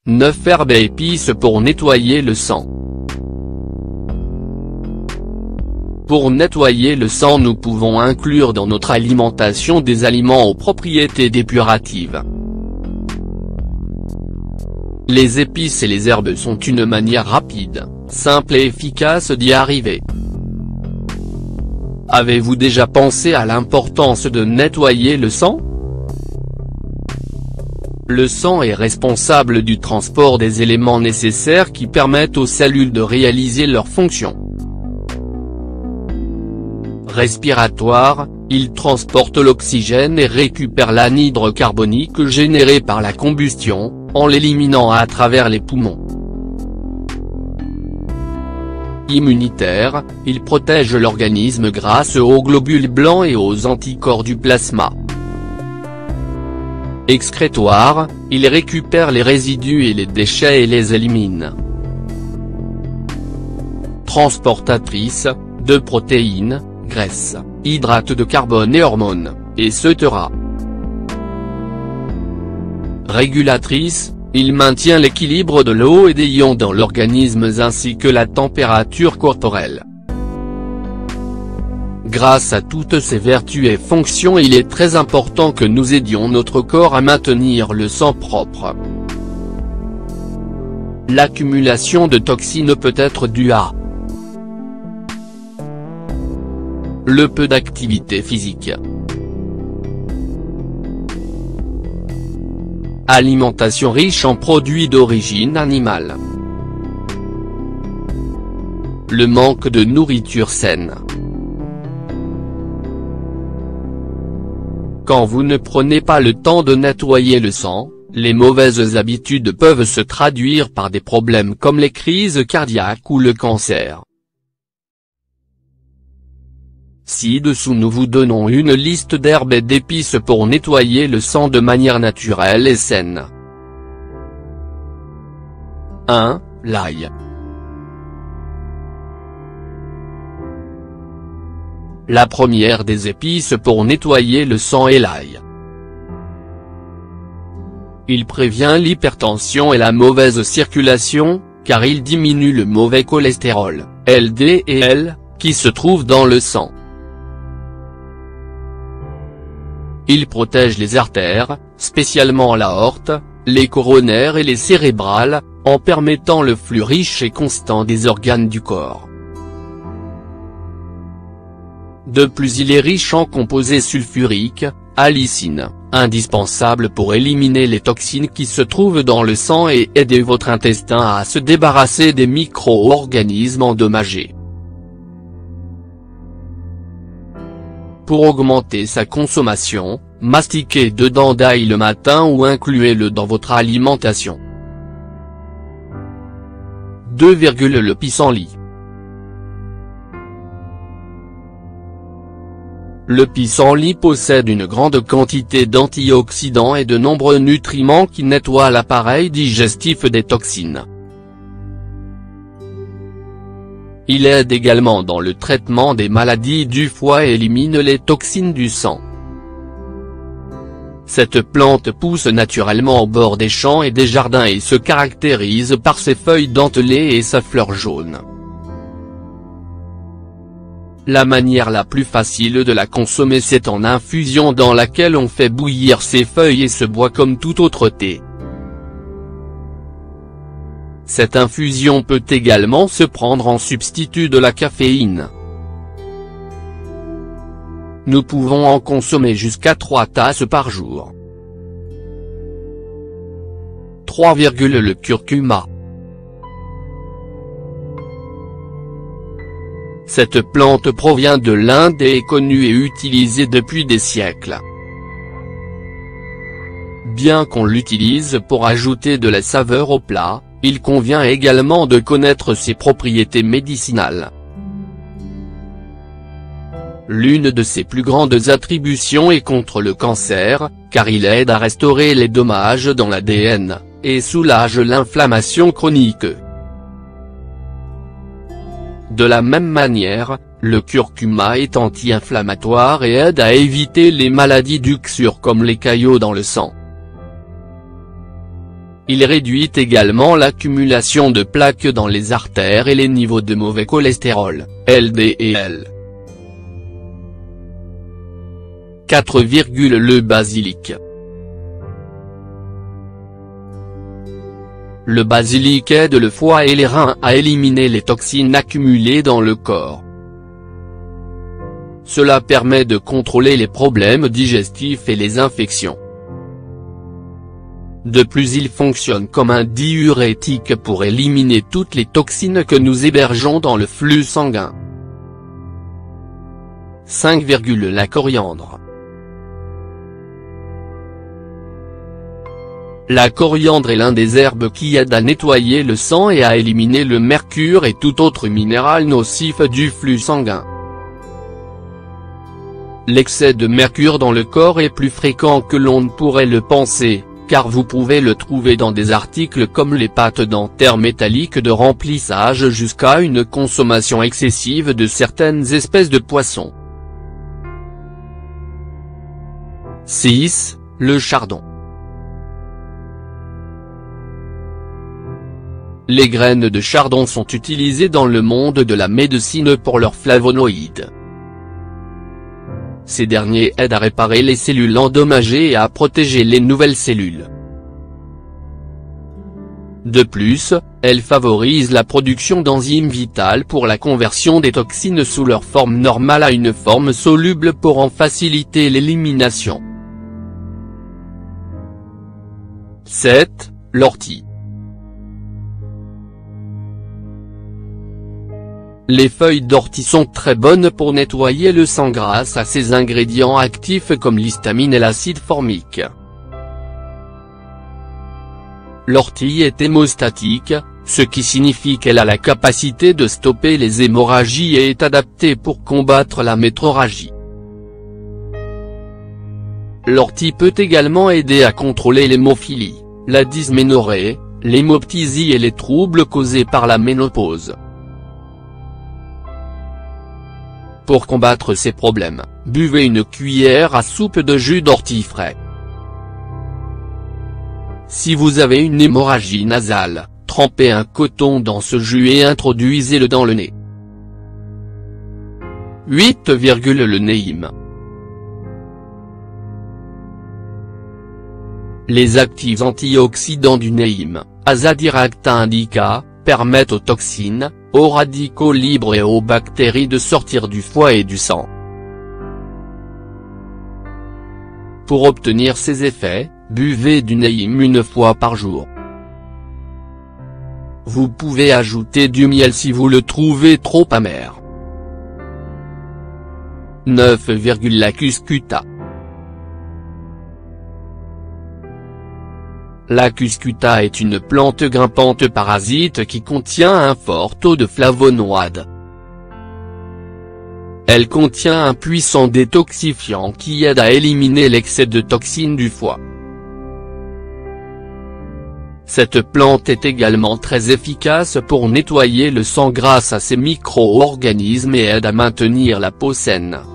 9 herbes et épices pour nettoyer le sang. Pour nettoyer le sang, nous pouvons inclure dans notre alimentation des aliments aux propriétés dépuratives. Les épices et les herbes sont une manière rapide, simple et efficace d'y arriver. Avez-vous déjà pensé à l'importance de nettoyer le sang ? Le sang est responsable du transport des éléments nécessaires qui permettent aux cellules de réaliser leurs fonctions. Respiratoire, il transporte l'oxygène et récupère l'anhydride carbonique généré par la combustion, en l'éliminant à travers les poumons. Immunitaire, il protège l'organisme grâce aux globules blancs et aux anticorps du plasma. Excrétoire, il récupère les résidus et les déchets et les élimine. Transportatrice, de protéines, graisses, hydrates de carbone et hormones, etc. Régulatrice, il maintient l'équilibre de l'eau et des ions dans l'organisme ainsi que la température corporelle. Grâce à toutes ces vertus et fonctions, il est très important que nous aidions notre corps à maintenir le sang propre. L'accumulation de toxines peut être due à le peu d'activité physique. Alimentation riche en produits d'origine animale. Le manque de nourriture saine. Quand vous ne prenez pas le temps de nettoyer le sang, les mauvaises habitudes peuvent se traduire par des problèmes comme les crises cardiaques ou le cancer. Ci-dessous nous vous donnons une liste d'herbes et d'épices pour nettoyer le sang de manière naturelle et saine. 1. L'ail. La première des épices pour nettoyer le sang est l'ail. Il prévient l'hypertension et la mauvaise circulation, car il diminue le mauvais cholestérol, LDL, qui se trouve dans le sang. Il protège les artères, spécialement l'aorte, les coronaires et les cérébrales, en permettant le flux riche et constant des organes du corps. De plus, il est riche en composés sulfuriques, allicine, indispensable pour éliminer les toxines qui se trouvent dans le sang et aider votre intestin à se débarrasser des micro-organismes endommagés. Pour augmenter sa consommation, mastiquez 2 dents d'ail le matin ou incluez-le dans votre alimentation. 2. Le pissenlit. Le pissenlit possède une grande quantité d'antioxydants et de nombreux nutriments qui nettoient l'appareil digestif des toxines. Il aide également dans le traitement des maladies du foie et élimine les toxines du sang. Cette plante pousse naturellement au bord des champs et des jardins et se caractérise par ses feuilles dentelées et sa fleur jaune. La manière la plus facile de la consommer, c'est en infusion dans laquelle on fait bouillir ses feuilles et se boit comme tout autre thé. Cette infusion peut également se prendre en substitut de la caféine. Nous pouvons en consommer jusqu'à 3 tasses par jour. 3. Le curcuma. Cette plante provient de l'Inde et est connue et utilisée depuis des siècles. Bien qu'on l'utilise pour ajouter de la saveur au plat, il convient également de connaître ses propriétés médicinales. L'une de ses plus grandes attributions est contre le cancer, car il aide à restaurer les dommages dans l'ADN, et soulage l'inflammation chronique. De la même manière, le curcuma est anti-inflammatoire et aide à éviter les maladies d'uxure comme les caillots dans le sang. Il réduit également l'accumulation de plaques dans les artères et les niveaux de mauvais cholestérol, LDL. 4. Le basilic. Le basilic aide le foie et les reins à éliminer les toxines accumulées dans le corps. Cela permet de contrôler les problèmes digestifs et les infections. De plus, il fonctionne comme un diurétique pour éliminer toutes les toxines que nous hébergeons dans le flux sanguin. 5. La coriandre. La coriandre est l'un des herbes qui aide à nettoyer le sang et à éliminer le mercure et tout autre minéral nocif du flux sanguin. L'excès de mercure dans le corps est plus fréquent que l'on ne pourrait le penser, car vous pouvez le trouver dans des articles comme les pâtes dentaires métalliques de remplissage jusqu'à une consommation excessive de certaines espèces de poissons. 6. Le chardon. Les graines de chardon sont utilisées dans le monde de la médecine pour leurs flavonoïdes. Ces derniers aident à réparer les cellules endommagées et à protéger les nouvelles cellules. De plus, elles favorisent la production d'enzymes vitales pour la conversion des toxines sous leur forme normale à une forme soluble pour en faciliter l'élimination. 7. L'ortie. Les feuilles d'ortie sont très bonnes pour nettoyer le sang grâce à ses ingrédients actifs comme l'histamine et l'acide formique. L'ortie est hémostatique, ce qui signifie qu'elle a la capacité de stopper les hémorragies et est adaptée pour combattre la métrorragie. L'ortie peut également aider à contrôler l'hémophilie, la dysménorrhée, l'hémoptysie et les troubles causés par la ménopause. Pour combattre ces problèmes, buvez une cuillère à soupe de jus d'ortie frais. Si vous avez une hémorragie nasale, trempez un coton dans ce jus et introduisez-le dans le nez. 8. Le neem. Les actifs antioxydants du neem, Azadirachta indica, permettent aux toxines, aux radicaux libres et aux bactéries de sortir du foie et du sang. Pour obtenir ces effets, buvez du neem une fois par jour. Vous pouvez ajouter du miel si vous le trouvez trop amer. 9. La cuscuta. La cuscuta est une plante grimpante parasite qui contient un fort taux de flavonoïdes. Elle contient un puissant détoxifiant qui aide à éliminer l'excès de toxines du foie. Cette plante est également très efficace pour nettoyer le sang grâce à ses micro-organismes et aide à maintenir la peau saine.